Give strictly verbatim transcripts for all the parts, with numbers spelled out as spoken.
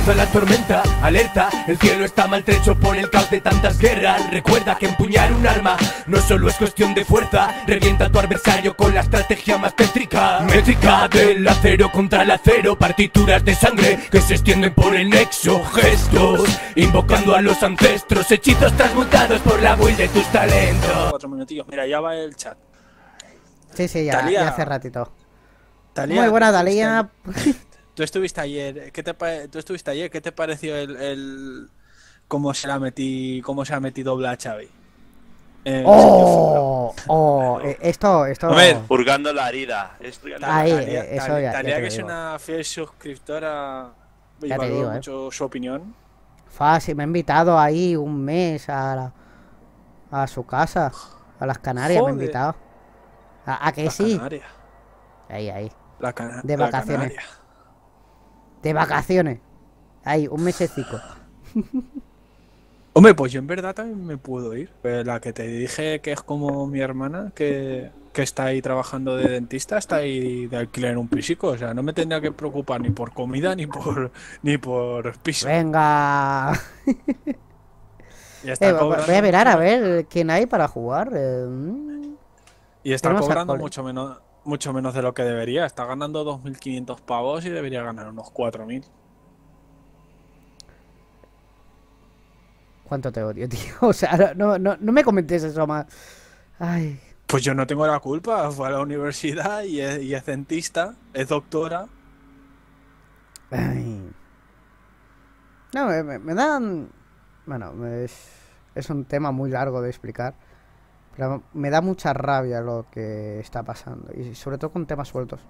Comienza la tormenta, alerta, el cielo está maltrecho por el caos de tantas guerras. Recuerda que empuñar un arma no solo es cuestión de fuerza, revienta a tu adversario con la estrategia más tétrica. Métrica del acero contra el acero, partituras de sangre que se extienden por el nexo. Gestos, invocando a los ancestros, hechizos transmutados por la will de tus talentos. Cuatro minutillos, mira, ya va el chat. Sí, sí, ya, Talía, ya hace ratito. Talía, Muy buena, tú Dalía. estuviste- Tú estuviste ayer, ¿qué te pa- tú estuviste ayer, ¿qué te pareció el, el cómo se la metí, cómo se ha metido Bla Xavi? Eh, Oh, oh, eh, esto, esto. A ver, Purgando la herida. Es purgando la Ahí, herida. Talía, eh, eso Talía- ya- ya Talía, te que es digo. una fiel suscriptora, y Ya te valoro digo, eh. mucho su opinión. Fácil, me ha invitado ahí un mes a, la- a su casa, a las Canarias, me ha Joder. invitado. ¿A, a que La sí? Canaria, Ahí, ahí. la cana- De la vacaciones. Canaria. De vacaciones. Ahí, un mesecico. Hombre, pues yo en verdad también me puedo ir. Pues la que te dije que es como mi hermana, que, que está ahí trabajando de dentista, está ahí de alquiler en un pisico. O sea, no me tendría que preocupar ni por comida ni por ni por piso. Venga. Y está Eh, voy cobrando voy a mirar a mucho- ver quién hay para jugar. eh, mm. Y está tenemos a cobrando Cole. mucho menos, mucho menos de lo que debería. Está ganando dos mil quinientos pavos y debería ganar unos cuatro mil. ¿Cuánto te odio, tío? O sea, no, no, no me comentes eso más. Ay. Pues yo no tengo la culpa. Fue a la universidad y es, y es dentista, es doctora. Ay. No, me, me- me dan... Bueno, me- es, es un tema muy largo de explicar. Pero me da mucha rabia lo que está pasando. Y sobre todo con temas sueltos.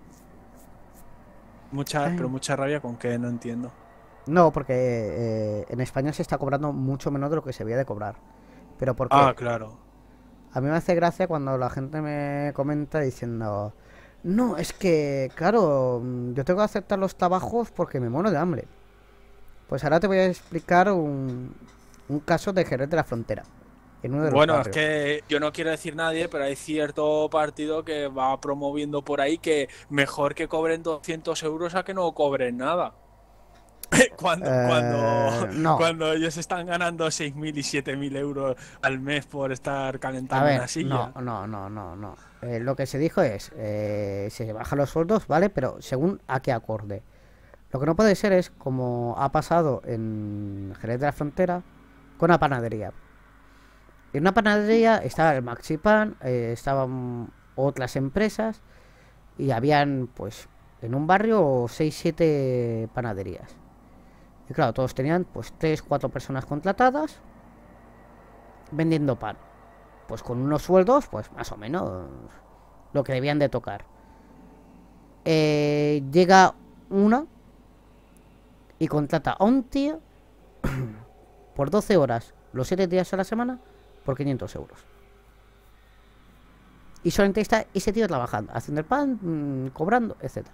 Mucha, Ay. pero mucha rabia con que no entiendo. No, porque eh, en España se está cobrando mucho menos de lo que se había de cobrar. Pero porque Ah, claro. a mí me hace gracia cuando la gente me comenta diciendo... No, es que, claro, mm, yo tengo que aceptar los trabajos porque me muero de hambre. Pues ahora te voy a explicar un, un caso de Jerez de la Frontera. En uno de los Bueno, es barrios. que yo no quiero decir nadie, pero hay cierto partido que va promoviendo por ahí que mejor que cobren doscientos euros a que no cobren nada. Cuando, Eh, cuando, no. cuando ellos están ganando seis mil y siete mil euros al mes por estar A calentando ver, una silla. no, no, no, no, no. Eh, lo que se dijo es, eh, se bajan los sueldos, ¿vale? Pero según a qué acorde. Lo que no puede ser es, como ha pasado en Jerez de la Frontera, con una panadería. En una panadería estaba el Maxipan, eh, estaban otras empresas y habían, pues, en un barrio seis siete panaderías. Y claro, todos tenían, pues, tres cuatro personas contratadas vendiendo pan. Pues con unos sueldos, pues, más o menos lo que debían de tocar. Eh, llega una y contrata a un tío por doce horas, los siete días a la semana, por quinientos euros. Y solamente está ese tío trabajando, haciendo el pan, mmm, cobrando, etcétera.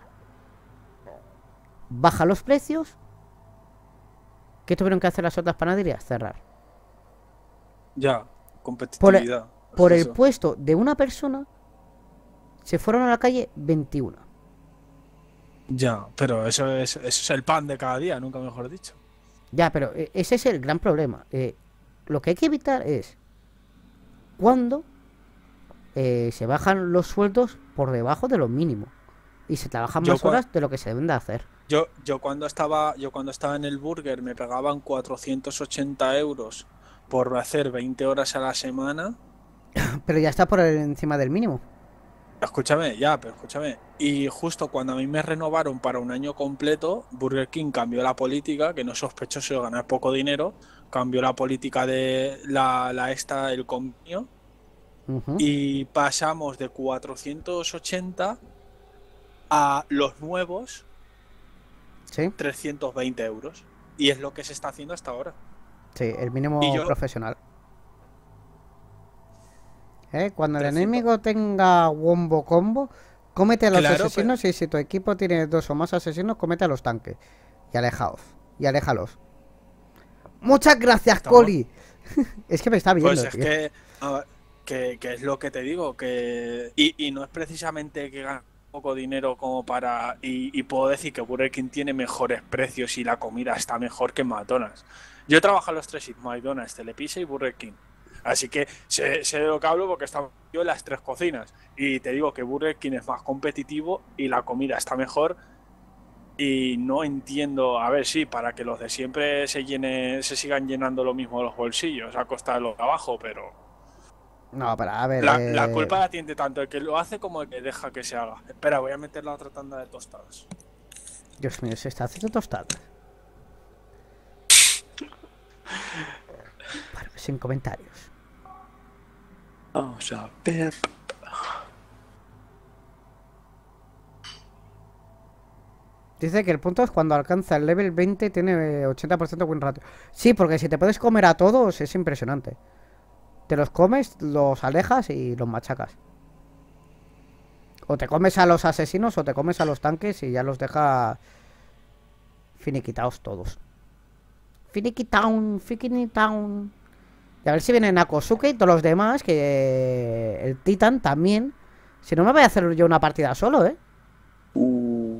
Baja los precios. ¿Qué tuvieron que hacer las otras panaderías? Cerrar. Ya, Por, competitividad. por es el eso. puesto de una persona, se fueron a la calle veintiuno. Ya, pero eso es, eso es el pan de cada día, nunca mejor dicho. Ya, pero eh, ese es el gran problema. Eh, lo que hay que evitar es cuando eh, se bajan los sueldos por debajo de lo mínimo y se trabajan Yo más cua- horas de lo que se deben de hacer. Yo, yo cuando estaba, yo cuando estaba en el Burger me pagaban cuatrocientos ochenta euros por hacer veinte horas a la semana. Pero ya está por encima del mínimo. Escúchame, ya, pero escúchame. Y justo cuando a mí me renovaron para un año completo, Burger King cambió la política, que no es sospechoso de ganar poco dinero, cambió la política de la, la esta, el convenio, Ujú. y pasamos de cuatrocientos ochenta a los nuevos Sí, trescientos veinte euros. Y es lo que se está haciendo hasta ahora. sí, el mínimo Y yo- profesional. ¿Eh? Cuando el trescientos. enemigo tenga wombo combo, cómete a los Claro, asesinos y si tu equipo tiene dos o más asesinos, cómete a los tanques. Y alejaos. Y aléjalos. Muchas gracias, Estamos- Coli. Es que me está viendo, Pues es tío. que, a ver, que, que es lo que te digo, que y, y no es precisamente que ganamos poco dinero como para... Y, y puedo decir que Burger King tiene mejores precios y la comida está mejor que McDonald's. Yo trabajo en los tres sitios, McDonald's, Telepizza y Burger King. Así que sé, sé de lo que hablo porque estaba yo en las tres cocinas. Y te digo que Burger King es más competitivo y la comida está mejor. Y no entiendo, a ver, sí, para que los de siempre se llene, se sigan llenando lo mismo los bolsillos a costa de los de abajo, pero... No, pero a ver... La, eh... la culpa la tiene tanto el que lo hace como el que deja que se haga. Espera, voy a meter la otra tanda de tostadas. Dios mío, se está haciendo tostadas. Bueno, sin comentarios. Vamos a ver. Dice que el punto es cuando alcanza el level veinte tiene ochenta por ciento win ratio. Sí, porque si te puedes comer a todos es impresionante. Te los comes, los alejas y los machacas. O te comes a los asesinos o te comes a los tanques y ya los deja finiquitados todos. Finiquitown, finiquitown. Y a ver si viene Nakosuke y todos los demás, que el Titan también. Si no me voy a hacer yo una partida solo, ¿eh? Uh.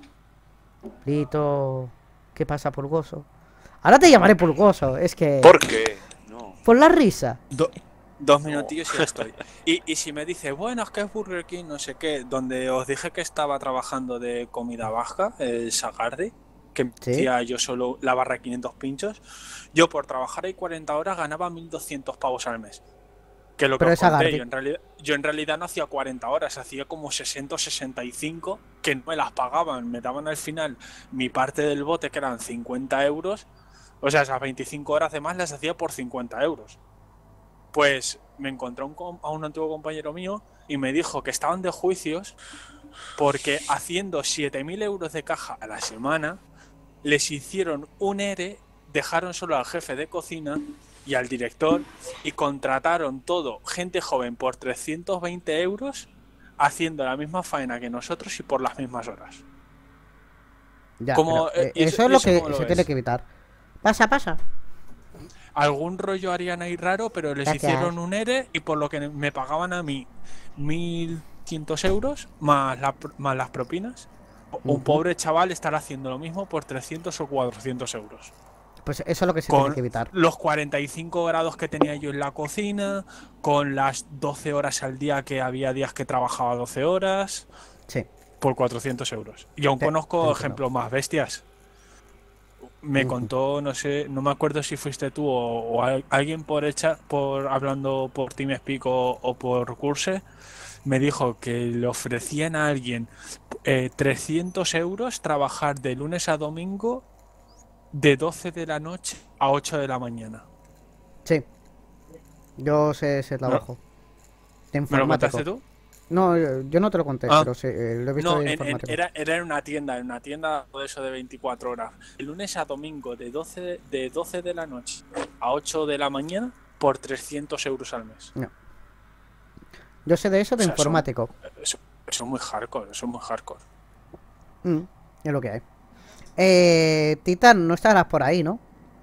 Lito, ¿qué pasa, Pulgoso? Ahora te llamaré Pulgoso, es que... ¿Por qué? No. Por la risa. Do, dos minutillos y ya estoy. Y, y si me dice, bueno, es que es Burger King, no sé qué, donde os dije que estaba trabajando de comida baja, el Sagardi, que metía ¿Sí? yo solo la barra de quinientos pinchos, yo por trabajar ahí cuarenta horas ganaba mil doscientos pavos al mes. Que lo que os conté, yo en, realidad, yo en realidad no hacía cuarenta horas, hacía como sesenta o sesenta y cinco que no me las pagaban, me daban al final mi parte del bote que eran cincuenta euros, o sea, esas veinticinco horas de más las hacía por cincuenta euros. Pues me encontré un, a un antiguo compañero mío y me dijo que estaban de juicios porque haciendo siete mil euros de caja a la semana les hicieron un E R E, dejaron solo al jefe de cocina y al director y contrataron todo, gente joven, por trescientos veinte euros haciendo la misma faena que nosotros y por las mismas horas. Ya, como, pero, eh, eso, eso es lo que lo se ves? tiene que evitar. Pasa, pasa. Algún rollo harían ahí raro, pero les Gracias. hicieron un E R E y por lo que me pagaban a mí mil quinientos euros más, la, más las propinas. Uh-huh. Un pobre chaval estará haciendo lo mismo por trescientos o cuatrocientos euros. Pues eso es lo que se con tiene que evitar. Los cuarenta y cinco grados que tenía yo en la cocina, con las doce horas al día que había días que trabajaba doce horas. Sí. Por cuatrocientos euros. Y aún sí, conozco ejemplos más bestias. Me uh-huh. contó, no sé, no me acuerdo si fuiste tú o, o alguien por hecha, por hablando por TeamSpeak o, o por Curse, me dijo que le ofrecían a alguien eh, trescientos euros trabajar de lunes a domingo de doce de la noche a ocho de la mañana. Sí. Yo sé ese trabajo. ¿Me lo contaste tú? No, yo no te lo conté, ah. pero sí, eh, lo he visto no, de en, informático. En, era, era en una tienda, en una tienda de eso de veinticuatro horas. De lunes a domingo de doce de, doce de la noche a ocho de la mañana por trescientos euros al mes. No. Yo sé de eso de o sea, informático. Son, eso, eso es muy hardcore, eso es muy hardcore. Mm, es lo que hay. Eh, Titán, no estarás por ahí, ¿no?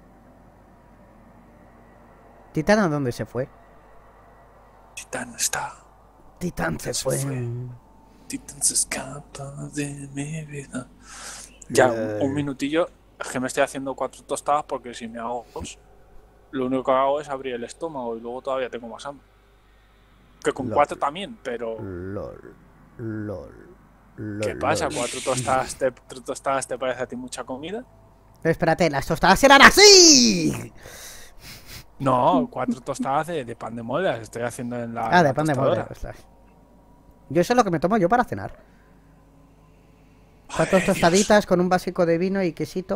¿Titán a dónde se fue? Titán está. Titán se, se fue. fue. Titán se escapa de mi vida. Ya, yeah. un, un minutillo. Es que me estoy haciendo cuatro tostadas porque si me hago dos, lo único que hago es abrir el estómago y luego todavía tengo más hambre. Que con lol. cuatro también, pero... LOL. LOL. ¿Qué pasa? ¿Cuatro tostadas te, tostadas te parece a ti mucha comida? Pero espérate, las tostadas eran así. No, cuatro tostadas de, de pan de molde las estoy haciendo en la. Ah, de la pan tostadora. de molde. Ostras. Yo eso es lo que me tomo yo para cenar. Cuatro Ay, tostaditas Dios. Con un básico de vino y quesito.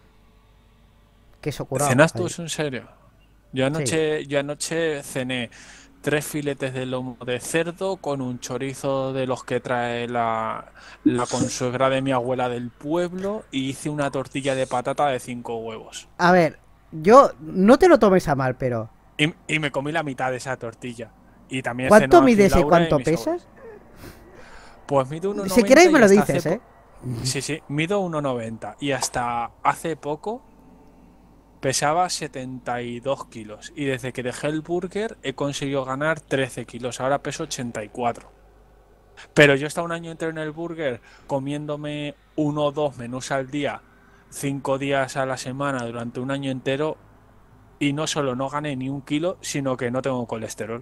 Queso curado. ¿Cenas tú eso en serio? Yo anoche, sí. yo anoche cené tres filetes de lomo de cerdo con un chorizo de los que trae la, la consuegra de mi abuela del pueblo y hice una tortilla de patata de cinco huevos. A ver, yo no te lo tomes a mal, pero... Y, y me comí la mitad de esa tortilla. Y también ¿cuánto mides y cuánto pesas? Pues mido uno noventa. Si quieres me lo dices, ¿eh? Sí, sí, mido uno noventa y hasta hace poco pesaba setenta y dos kilos y desde que dejé el burger he conseguido ganar trece kilos, ahora peso ochenta y cuatro. Pero yo he estado un año entero en el burger comiéndome uno o dos menús al día, cinco días a la semana durante un año entero y no solo no gané ni un kilo, sino que no tengo colesterol.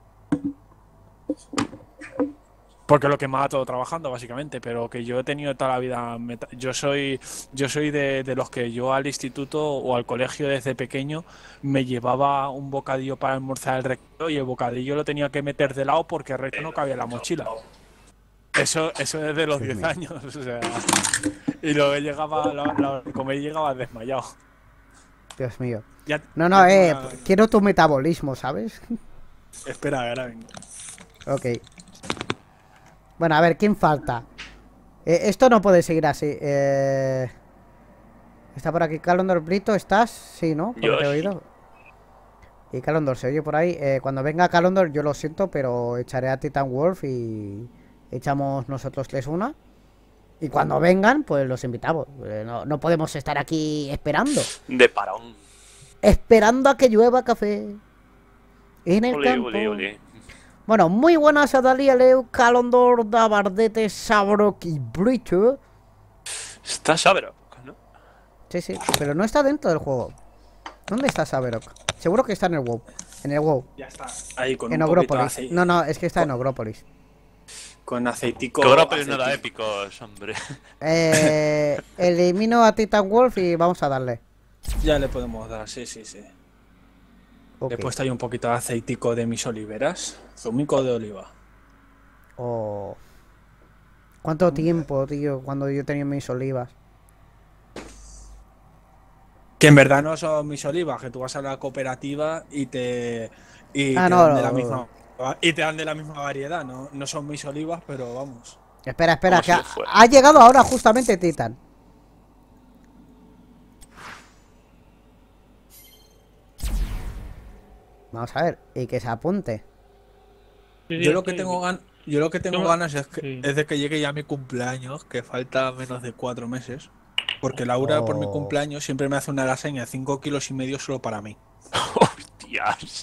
Porque lo que me ha todo trabajando, básicamente, pero que yo he tenido toda la vida... Yo soy yo soy de, de los que yo al instituto o al colegio desde pequeño me llevaba un bocadillo para almorzar el recreo y el bocadillo lo tenía que meter de lado porque el resto no cabía en la mochila. Eso, eso desde los diez años, o sea... Y luego llegaba, la, la, comer llegaba desmayado. Dios mío. Ya, no, no, eh, una... quiero tu metabolismo, ¿sabes? Espera, ahora vengo. Ok. Bueno, a ver, ¿quién falta? Eh, esto no puede seguir así. Eh... Está por aquí Calondor Brito, ¿estás? Sí, ¿no? Por lo que he oído. Y Calondor se oye por ahí. Eh, cuando venga Calondor, yo lo siento, pero echaré a Titan Wolf y echamos nosotros tres una. Y cuando vengan, pues los invitamos. Eh, no, no podemos estar aquí esperando. De parón. Esperando a que llueva café. En el Oli, campo. oli, oli. Bueno, muy buenas a Dalia, Leo, Calondor, Dabardete, Sabrok y Brito. Está Sabrok, ¿no? Sí, sí, pero no está dentro del juego. ¿Dónde está Sabrok? Seguro que está en el WoW. En el WoW. Ya está. Ahí con en un poquito de Ogrópolis. aceite. No, no, es que está en Ogrópolis. Con aceitico. Ogrópolis no da aceitico. épicos, hombre. Eh, elimino a Titan Wolf y vamos a darle. Ya le podemos dar, sí, sí, sí. Okay. Le he puesto ahí un poquito de aceitico de mis oliveras. Zumico de oliva. Oh. ¿Cuánto tiempo, tío, cuando yo tenía mis olivas? Que en verdad no son mis olivas, que tú vas a la cooperativa y te, y Ah, te no, dan de no, la no. misma y te dan de la misma variedad, no, no son mis olivas, pero vamos. Espera, espera, Como que si ha, lo fuera. ha llegado ahora justamente Titan. Vamos a ver, y que se apunte. Sí, sí, Yo lo que estoy- tengo gan yo lo que tengo No, ganas es, que, sí. es de que llegue ya mi cumpleaños, que falta menos de cuatro meses. Porque Laura por mi Oh. cumpleaños siempre me hace una lasaña de cinco kilos y medio solo para mí. Hostias.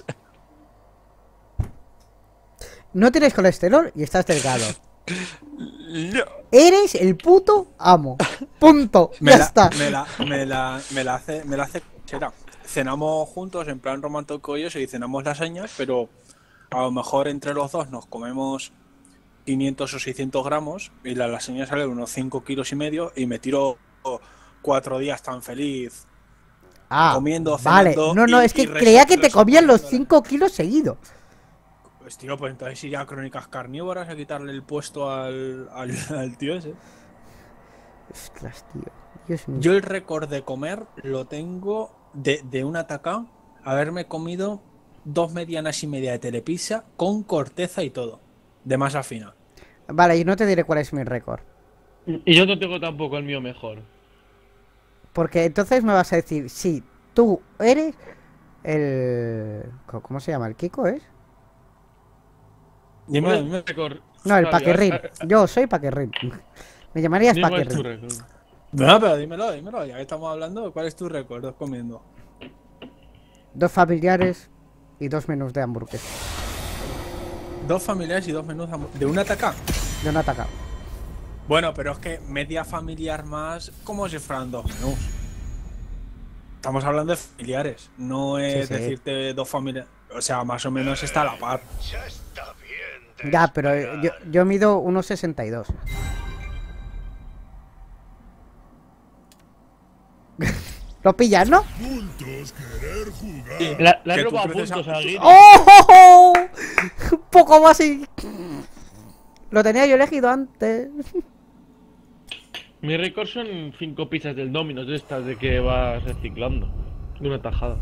No tienes colesterol y estás delgado. No. Eres el puto amo. Punto. Me Ya la, está. Me la, me la, me la hace, me la hace será. Cenamos juntos en plan romantocollos y cenamos lasañas, pero a lo mejor entre los dos nos comemos quinientos o seiscientos gramos y la lasaña sale unos cinco kilos y medio y me tiro cuatro días tan feliz Ah, comiendo, vale. cenando No, no, y- es que y creía reso- que te comían los resoplando cinco kilos seguidos. Pues tío, pues entonces iría a Crónicas Carnívoras a quitarle el puesto al, al, al tío ese. Ostras, tío. Dios mío. Yo el récord de comer lo tengo de, de un atacado, haberme comido dos medianas y media de telepizza con corteza y todo, de masa fina. Vale, y no te diré cuál es mi récord. Y yo no tengo tampoco el mío mejor. Porque entonces me vas a decir, sí, tú eres el... co- ¿Cómo se llama? ¿El Kiko es? Dime, ¿Cuál es dime. tu récord? No, el Fabio? Paquerrín. Ah, ah, Yo soy Paquerrín. Me llamarías dime cuál es tu Paquerrín. récord. No, pero dímelo, dímelo, ya que estamos hablando, ¿cuál es tu récord comiendo? Dos familiares y dos menús de hamburguesa. Dos familiares y dos menús de hamburg- de un atacado. De un atacado. Bueno, pero es que media familiar más como si fueran dos menús. Estamos hablando de familiares, no es Sí, sí. decirte dos familiares. O sea, más o menos está a la par. Ya, pero eh, yo, yo mido uno sesenta y dos. ¿Lo pillas, no? Sí, La, la he que tú robado creces a- puntos a Guiri. ¡Oh! Un poco más y... Lo tenía yo elegido antes. Mi récord son cinco pizzas del Domino's de estas de que vas reciclando. De una tajada.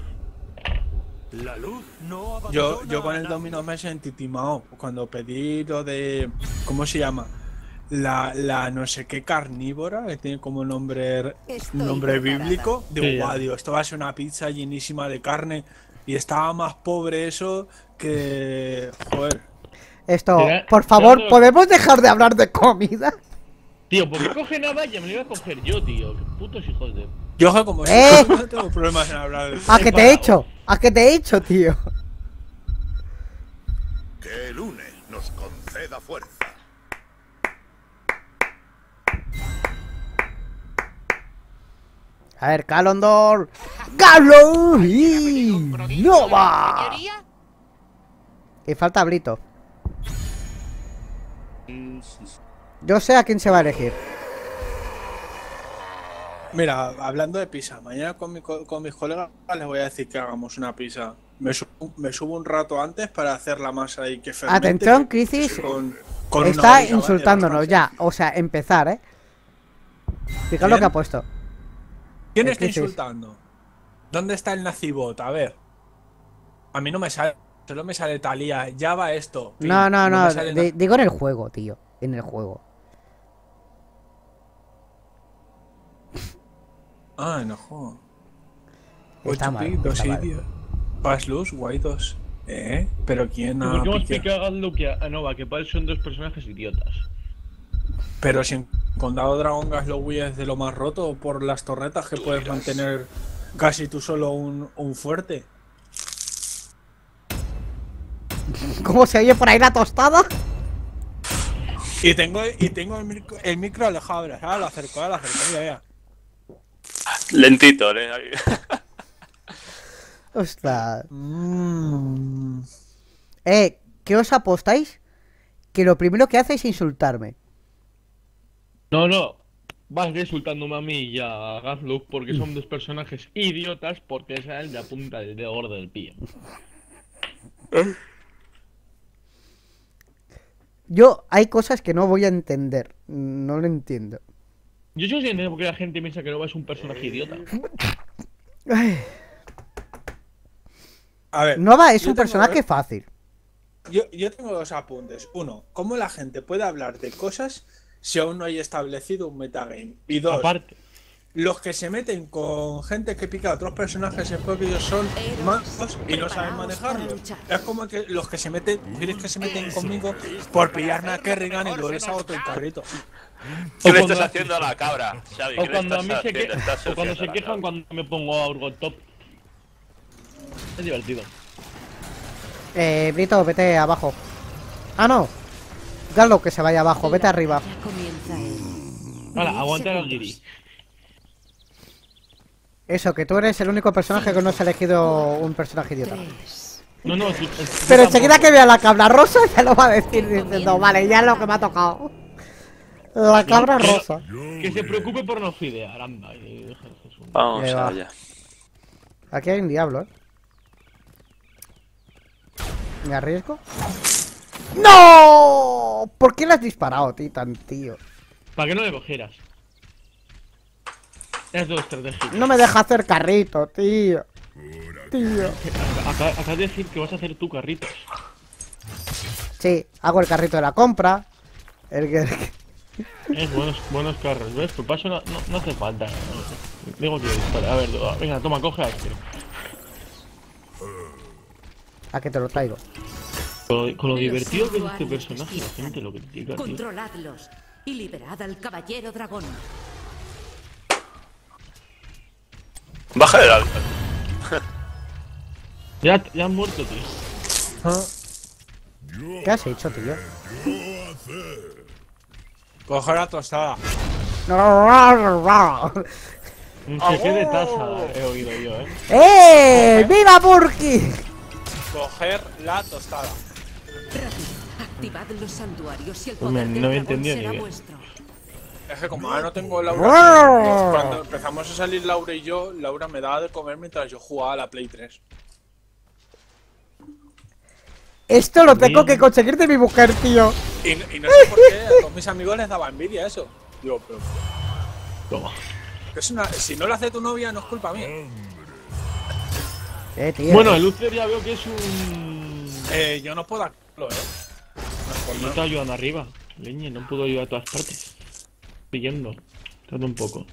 Yo, yo con el Domino me sentí timado cuando pedí lo de. ¿Cómo se llama? La, la no sé qué carnívora, que tiene como nombre nombre bíblico. Digo, Sí, ya. guau, digo, esto va a ser una pizza llenísima de carne. Y estaba más pobre eso que. Joder. Esto, Será- por favor, será- ¿podemos dejar de hablar de comida? Tío, ¿por qué coge nada? Ya me lo iba a coger yo, tío. Qué putos hijos de. Yo que como ¡Eh! si no tengo problemas en hablar de ¿A que te he hecho? ¿A que te he hecho, tío? Que el lunes nos conceda fuerza. A ver, Calondor. ¡Galo! ¡Y Nova! Y falta Brito. Yo sé a quién se va a elegir. Mira, hablando de pizza, mañana con, mi, con mis colegas les voy a decir que hagamos una pizza. Me subo, me subo un rato antes para hacer la masa y que fermente. Atención, Crisis. Con, con Está olla, insultándonos ¿vale? ya. O sea, empezar, ¿eh? Fíjate lo que ha puesto. ¿Quién El está Crisis. insultando? ¿Dónde está el nazibot? A ver. A mí no me sale. Solo me sale Talía. Ya va esto. Fin, No, no, no. me sale di- na- digo en el juego, tío. En el juego. Ah, no joder. Está Ocho mal, pi, dos está mal. idios. Pas luz, guay dos. ¿Eh? ¿Pero quién ¿Por ha qué hemos piqueado? picado a Luke a Nova? Que para él son dos personajes idiotas. Pero si en Condado Dragón Gaslowy es de lo más roto por las torretas que puedes mantener casi tú solo un, un fuerte. ¿Cómo se oye por ahí la tostada? Y tengo, y tengo el, micro, el micro alejado, ¿sabes? Lo acerco, lo acerco, mira, mira. Lentito, ¿eh? Ahí. Ostras. Mm. Eh, ¿qué os apostáis? Que lo primero que hace es insultarme. No, no. Vas insultándome a mí y a Gazlook porque son dos personajes idiotas porque es el de la punta del dedo gordo del pie. Yo, hay cosas que no voy a entender. No lo entiendo. Yo sí entiendo por qué la gente piensa que Nova es un personaje idiota. Ay, A ver. Nova es yo un tengo- personaje fácil. Yo, yo tengo dos apuntes. Uno, ¿cómo la gente puede hablar de cosas si aún no hay establecido un metagame? Y dos, Aparte, los que se meten con gente que pica a otros personajes es porque ellos son magos y no saben manejarlos. Es como que los que se meten, ¿quieres que se meten conmigo por pillarme a Kerrigan y luego les hago todo el carrito? ¿Qué O le cuando- estás haciendo a la cabra, Xavi? o ¿Qué le cuando a estás mí se, que... haciendo? Estás o cuando haciendo se a la quejan cabra. cuando me pongo a Urgot Top. Es divertido. Eh, Brito, vete abajo. Ah, no. Galo, que se vaya abajo. Vete arriba. Ya comienza en Ahora, diez aguanta el segundos. Giri. Eso, que tú eres el único personaje que no has elegido un personaje idiota. Tres. No, no, sí, es- Pero yo enseguida tampoco. que vea la cabra rosa ya lo va a decir diciendo, vale, ya es lo que me ha tocado. La cabra Que- rosa. Que se preocupe por no fidear, anda. Y deja de hacer su- Vamos Ahí va. allá. Aquí hay un diablo, ¿eh? ¿Me arriesgo? ¡No! ¿Por qué le has disparado, Titan, tío? Para que no le cogieras. Es dos estrategias. No me deja hacer carrito, tío. Tío. Acá- Acabas de decir que vas a hacer tu carritos. Sí, hago el carrito de la compra. El que... Es buenos, buenos carros, ¿ves? Pues paso no, no, no hace falta. No, digo que dispara. A ver, venga, toma, coge a este. A que te lo traigo. Con lo, con lo divertido que es este santuarios personaje, la despiertan. gente lo critica, tío. Controladlos y liberad al caballero dragón. Baja del alta. Ya, ya han muerto, tío. ¿Qué has hecho, tío? Coger la tostada. Un cheque de tasa he oído yo, eh. ¡Eh! ¡Viva Burki! Coger la tostada. Rápido, activad los santuarios y el Pues poder me- del no he dragón entendido ni será bien. vuestro. Es que como ahora no tengo Laura, ¡Wow! cuando empezamos a salir Laura y yo, Laura me daba de comer mientras yo jugaba a la Play tres. Esto lo tengo que conseguir de mi mujer, tío. Y, y no sé por qué a todos mis amigos les daba envidia eso. Digo, pero Toma. que es una, si no lo hace tu novia no es culpa mía. Eh, tío. Bueno, el Lucer ya veo que es un... Eh, yo no puedo hacerlo, eh. No es por No nada. está ayudando arriba. Leñe, no puedo ayudar a todas partes. Siguiendo. Trata un poco.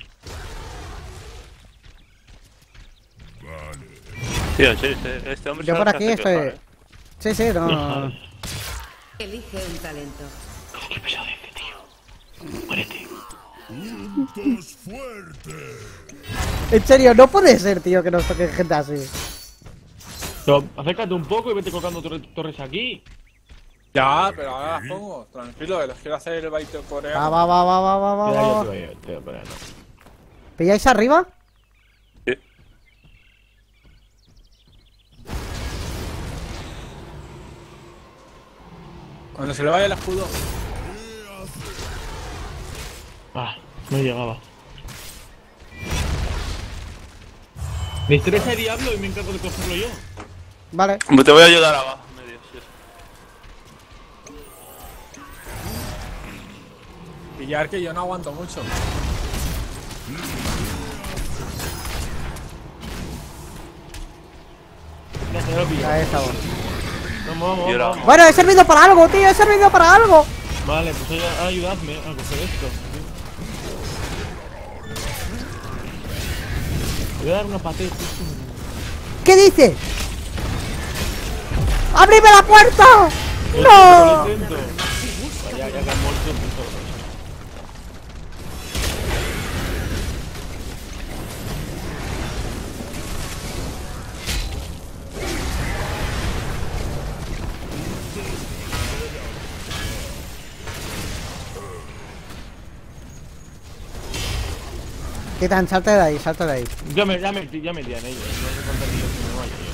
Tío, sí, este, este hombre Yo se por hace aquí quejar, estoy. ¿eh? Sí, sí, No, no. joder. Elige un talento. Qué pesadez, tío. Muérete. En serio, no puede ser, tío, que nos toque gente así. Pero acércate un poco y vete colocando torre- torres aquí. Ya, pero ahora las pongo. Tranquilo, que les quiero hacer el baile Va, coreano. va, va, va, va, va, va, Ya, ya va. te voy a- te voy a poner, no. ¿Pilláis arriba? Cuando se le vaya el escudo. Ah, no llegaba. Me estresa el diablo y me encargo de cogerlo yo. Vale. Te voy a ayudar abajo, medio, sí. Pillar que yo no aguanto mucho. Ya se lo pillo. Ahí estamos. Vamos, vamos, Y ahora- vamos. Bueno, he servido para algo, tío, he servido para algo. Vale, pues ay- ayudadme a coger esto. Voy a dar una pateta. ¿Qué dices? ¡Abrime la puerta! ¡No! Lo intento. Ya, ya que han muerto, pues, Titan, salta de ahí, salta de ahí. Ya me, ya me, ya me tiran ellos. No hace falta ni yo que me vaya yo.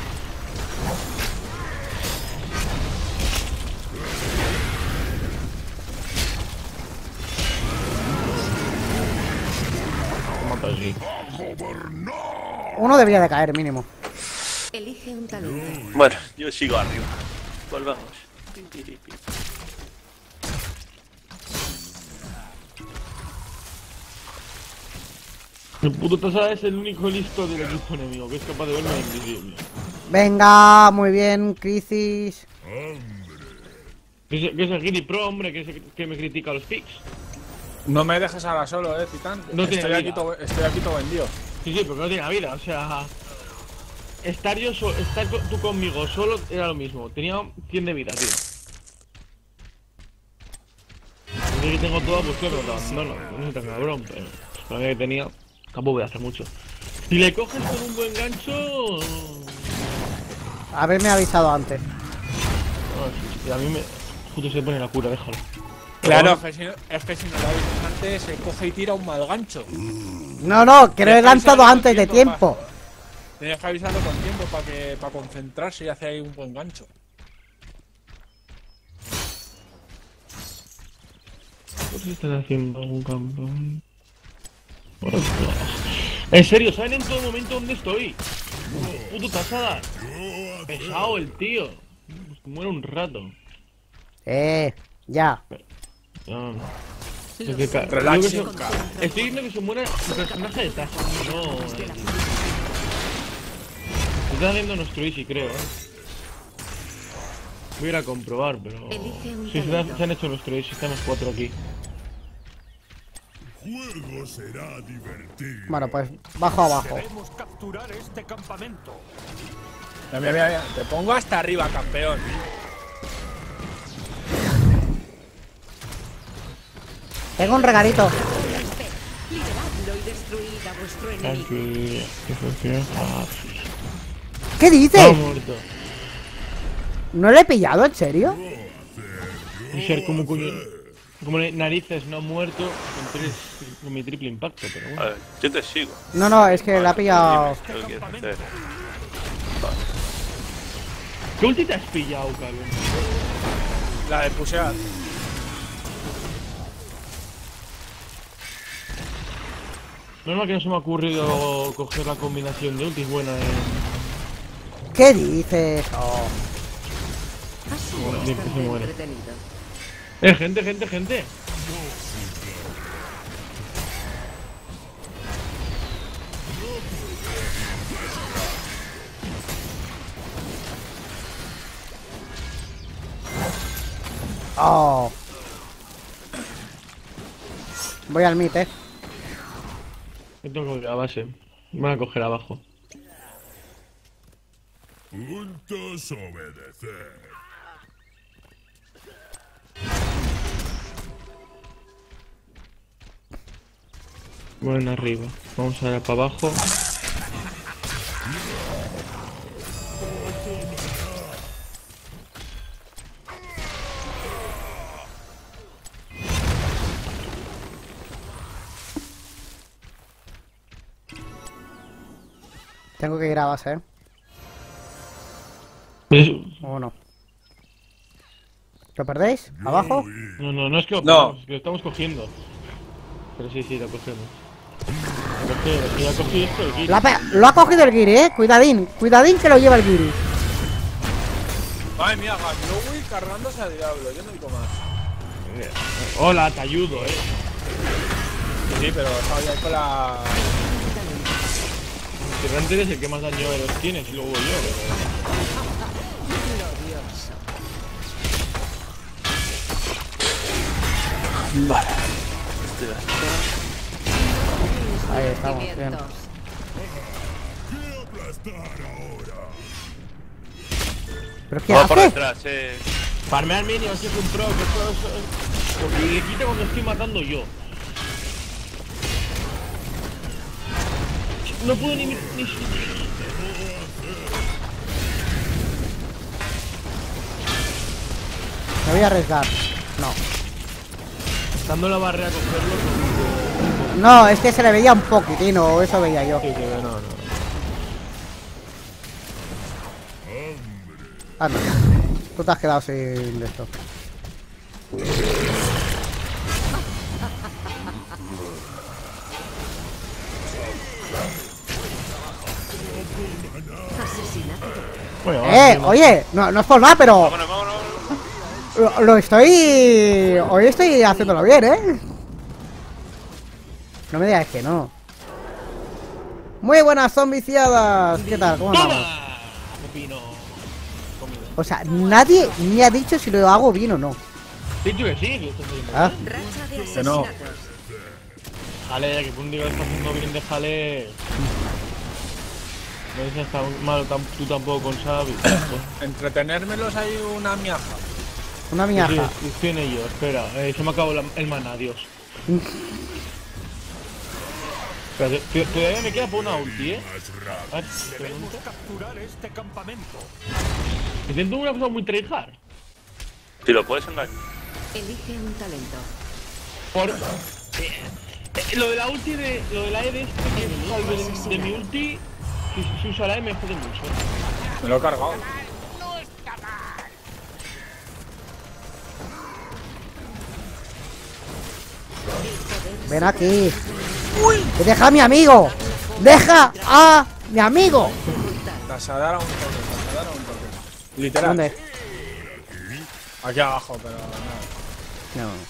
Mata así. Uno debería de caer, mínimo. Elige un talento. Bueno, yo sigo arriba. Volvamos. El puto Tasada es el único listo del equipo enemigo que es capaz de verme invisible. Venga, muy bien, Crisis. Que es, que es el Giri Pro, hombre, que, es el que me critica los picks. No me dejes ahora solo, eh, Titán. No tiene estoy, aquí vida. todo, estoy aquí todo vendido. Sí, sí, pero no tiene vida, o sea... Estar yo so- estar co- tú conmigo solo era lo mismo, tenía cien de vida, tío. Yo que tengo todo, pues claro, lo abandono, no soy tan cabrón, pero la vida que tenía, tampoco voy a hacer mucho. Si le coges con un buen gancho... Haberme avisado antes. No, si a mí me... Justo se pone la cura, déjalo. Claro, es que, si, no- es que si no lo avisas antes, se coge y tira un mal gancho. No, no, que lo he Deja lanzado avisarlo antes de con tiempo, tiempo. Tienes que avisarlo con tiempo para que para concentrarse y hacer ahí un buen gancho. ¿Por qué están haciendo un campeón? En serio, ¿saben en todo momento dónde estoy? Puto Tasada. Pesado el tío. Pues que muere un rato. Eh, ya. No, no. Es que ca- Relax. digo que se- Estoy viendo que se muere el personaje de Tasha. No, eh. Está haciendo nuestro Easy, creo, eh. Voy a ir a comprobar, pero... Elige un Sí, se, talento. han- se han hecho nuestro Easy, estamos cuatro aquí. Juego será divertido. Bueno, pues bajo abajo. Debemos capturar este campamento. Mira, mira, mira, mira. Te pongo hasta arriba, campeón. Tengo un regalito. Lideradlo y destruid a vuestro enemigo. Aquí... Que funciona fácil. ¿Qué Está dices? muerto. ¿No le he pillado, en serio? Y ser como coño... Como narices no muerto con, tres, con mi triple impacto, pero A bueno. ver, yo te sigo. No, no, es que le ha pillado. Dime, ¿qué lo quieres hacer? ¿Qué ulti te has pillado, cabrón? La de pushear. Normal que no se me ha ocurrido coger la combinación de ultis buena en... ¿Qué dices? Oh. Ha sido Bueno, bien que se bastante muere. entretenido. Eh, gente, gente, gente. Oh. Voy al mid, eh. Yo tengo que ir a base. Me van a coger abajo. Juntos obedecer. Bueno, arriba. Vamos a ir para abajo. Tengo que ir a base, eh. Pues, O no. ¿Lo perdéis? ¿Abajo? No, no, no es que lo No. perdamos, es que lo estamos cogiendo. Pero sí, sí, lo cogemos. Lo cogemos, que ya cogí esto, el Lo ha, pe- lo ha cogido el Giri, eh. Cuidadín, cuidadín que lo lleva el Giri. Madre mía, Gaslowy cargándose al diablo, yo no digo más. Hola, te ayudo, eh. Sí, pero estaba ya ahí con la. Que realmente eres el que más daño los tienes y luego yo, pero... Vale. Este ya está. Ahí estamos, bien. Sentimientos. ¿Pero qué Vamos por hace? detrás, eh. Farmear minions es un pro, que eso es... Porque le quita cuando estoy matando yo. No puedo ni... ni... Me voy a arriesgar. No. Dando la barrera a cogerlo... No, es que se le veía un poquitín, o eso veía yo. Sí, que no, no. Anda. Tú te has quedado sin esto. Asesinato. Bueno, Eh, oye, no, no es por nada, pero Vámonos, vámonos, vámonos. lo, lo estoy... Hoy estoy haciéndolo bien, ¿eh? No me digas que no. Muy buenas, zombiciadas. ¿Qué tal? ¿Cómo andamos? ¡Toma! Pepino. Comida. O sea, nadie me ha dicho si lo hago bien o no. Te he dicho que sí, que esto es muy ¿Ah? Racha de Que no. asesinatos. Jale, que un día lo está haciendo bien de jale. No dices tan malo tam- tú tampoco con Xavi. Entretenérmelos ahí una miaja. Una Sí, miaja. sí, estoy en ello, espera, eh, se me acabó la- el mana, adiós. Espérate, te- todavía me queda por una ulti, eh. A ver, Debemos capturar este campamento. intento una cosa muy tryhard. Si lo puedes engañar. Elige un talento. Por... eh, eh, lo de la ulti de... Lo de la E de este que es algo de, de mi ulti, si, si usa la E me jode mucho. Me lo he cargado. Ven aquí. ¡Que deja a mi amigo! ¡Deja a mi amigo! La Sadara un toque, la Sadara un toque. Literal. ¿Dónde? Aquí abajo, pero no. No.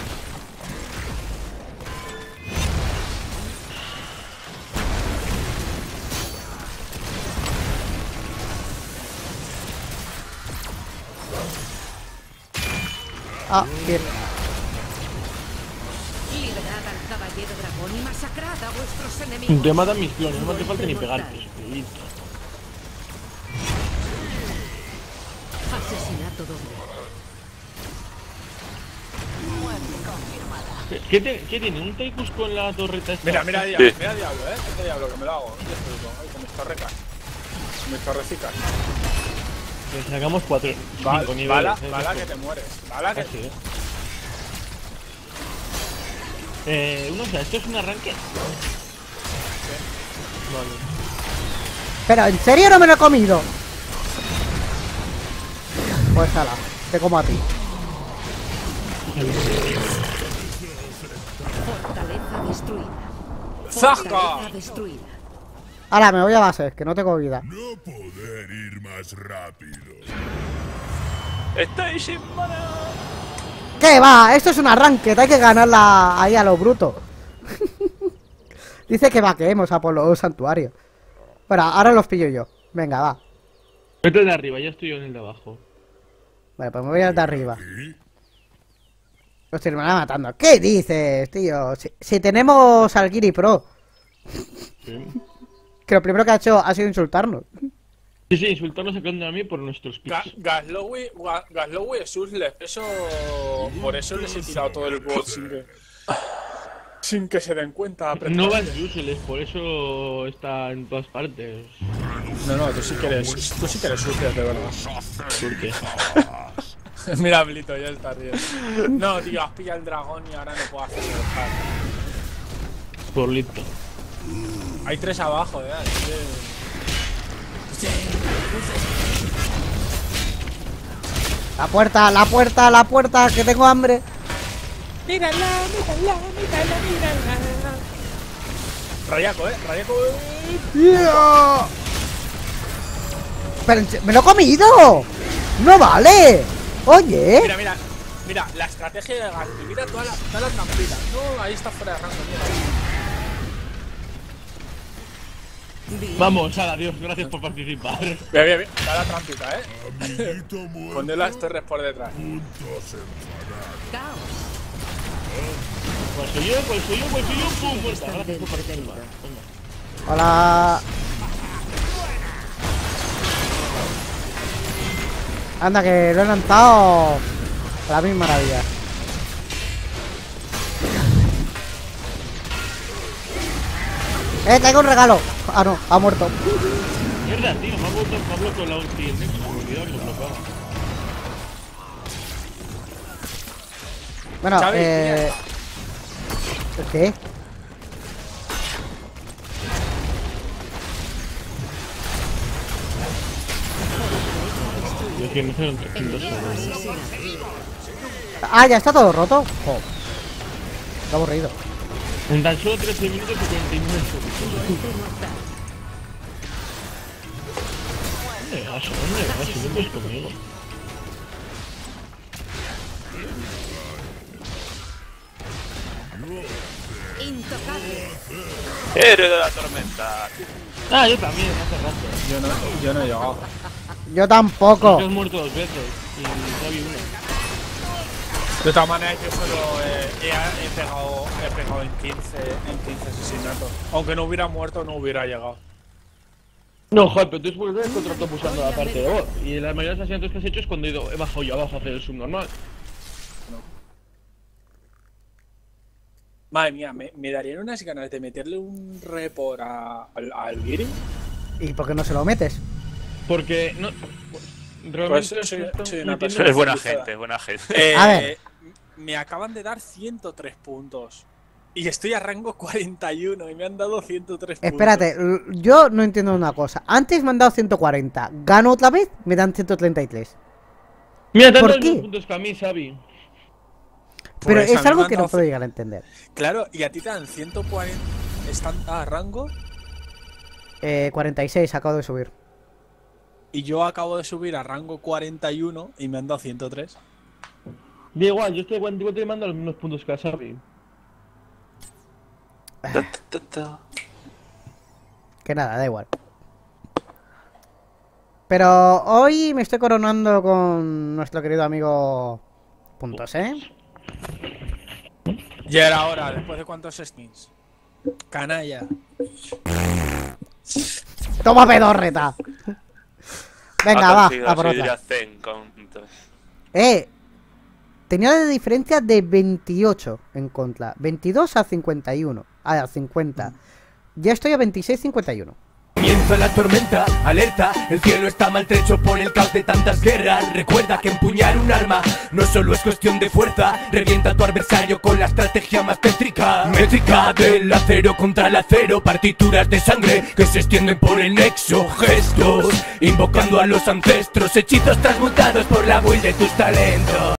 Ah, bien. Liberad al caballero dragón y masacrad a vuestros enemigos. Te matan mis clones, no me hace falta ni pegarte. Listo. Asesinato doble. ¿Qué, qué, te- qué tiene? ¿Un Taikus con la torreta esta? Mira, mira Diablo, Sí. mira Diablo, eh. Este Diablo que me lo hago. Yo estoy con, ay, con mis torrecas. Mis torrecicas. Le sacamos cuatro, Bala, cinco niveles. bala, eh, bala esto. que te mueres. Bala que. Casi, eh. Eh, una cosa, ¿esto es un arranque? Vale. Pero, ¿en serio no me lo he comido? Pues ala, te como a ti. Fortaleza destruida. ¡Zasca! Fortaleza destruida. Ahora me voy a base, que no tengo vida. No poder ir más rápido. Estoy sin mana. ¿Qué va? Esto es un arranque, hay que ganarla ahí a lo bruto. Dice que vaqueemos a por los santuarios. Bueno, ahora los pillo yo. Venga, va. Vete de arriba, ya estoy yo en el de abajo. Vale, pues me voy al de arriba. Los terminará matando. ¿Qué dices, tío? Si, si tenemos al Giri Pro. Sí, Que lo primero que ha hecho ha sido insultarnos. sí, sí, insultarnos sacando a mí por nuestros Ga- picks. Gaslowy, Ga- Gaslowy es useless. Eso. Por eso les he tirado todo el bot sin que. Sin que se den cuenta. No va en useless, por eso está en todas partes. No, no, tú sí que eres. Tú sí que eres useless, de verdad. ¿Por qué? Mira, Blito, ya está riendo. No, tío, has pillado el dragón y ahora no puedo hacer el hack. Por listo. Hay tres abajo, eh. así que- La puerta, la puerta, la puerta, que tengo hambre. Mírala, mírala, mírala, mírala. Rayaco, eh, Rayaco. Yeah. Pero me lo he comido. No vale. Oye. Mira, mira, mira, la estrategia de Gant. Mira todas las toda la trampitas. No, ahí está fuera de rango, mira. Vamos, Ala, Dios, gracias por participar. Bien, bien, bien. Está la trampita, eh. Amiguito muerto, Ponle las torres por detrás. juntos enfadados. Caos. ¿Cuál soy yo? ¿Cuál soy yo? ¿Cuál soy yo? ¡Pum! Muerta, Está gracias por entretenido. participar. Venga. Hola. Anda, que lo he lanzado. La misma maravilla. Eh, traigo un regalo. Ah, no, ha muerto. Mierda, tío, me ha vuelto me ha bloqueado la ulti en Nexus. Me he olvidado que lo bloqueaba. Bueno, Xavi, eh. ¿Qué? Yo quiero hacer un trescientos segundos. Ah, ya está todo roto. Jo. Qué aburrido. En tan solo trece minutos y cuarenta y nueve segundos. ¿Dónde vas? ¿Dónde vas? Si no puedes conmigo. Intocable. Héroe de la tormenta. Ah, yo también, hace rato. Yo no, yo no he llegado. Yo tampoco. Te has muerto dos veces. Y Xavi una. De todas maneras, yo solo eh, he, he pegado, he pegado en quince, en quince asesinatos. Aunque no hubiera muerto, no hubiera llegado. No, joder, pero tú es porque el contrato usando la parte de voz. Y la mayoría de los asesinatos que has hecho es cuando he, ido, he bajado yo abajo a hacer el subnormal. Madre mía, me, me darían unas ganas de meterle un report a, al, al Giri. ¿Y por qué no se lo metes? Porque no. Realmente Pues soy- esto soy no una entiendo- persona- Es buena civilizada. gente, es buena gente. Eh, A ver. Me acaban de dar ciento tres puntos. Y estoy a rango cuarenta y uno y me han dado ciento tres puntos. Espérate, l- yo no entiendo una cosa. Antes me han dado ciento cuarenta. Gano otra vez, me dan ciento treinta y tres. Mira, te han ¿Por dado los qué? mismos puntos que a mí, Xavi. Pero Pues a es mí algo me han que no dado puedo c- llegar a entender. Claro, y a ti te dan ciento cuarenta. ¿Están a rango? Eh, cuarenta y seis, acabo de subir. Y yo acabo de subir a rango cuarenta y uno y me han dado ciento tres. Da igual, yo estoy igual te mando los mismos puntos que a Xavi. Ta, ta, ta, ta. Que nada, da igual. Pero hoy me estoy coronando con nuestro querido amigo Puntos, ¿eh? Ya era hora, después de cuántos skins. Canalla. ¡Toma pedorreta! Venga, Ha va, conseguido a por subir otra. a cien puntos. Eh, tenía de diferencia de veintiocho en contra. veintidós a cincuenta y uno. A cincuenta. Ya estoy a veintiséis cincuenta y uno. Comienza la tormenta, alerta, el cielo está maltrecho por el caos de tantas guerras. Recuerda que empuñar un arma no solo es cuestión de fuerza, revienta a tu adversario con la estrategia más tétrica. Métrica del acero contra el acero, partituras de sangre que se extienden por el nexo. Gestos, invocando a los ancestros, hechizos transmutados por la build de tus talentos.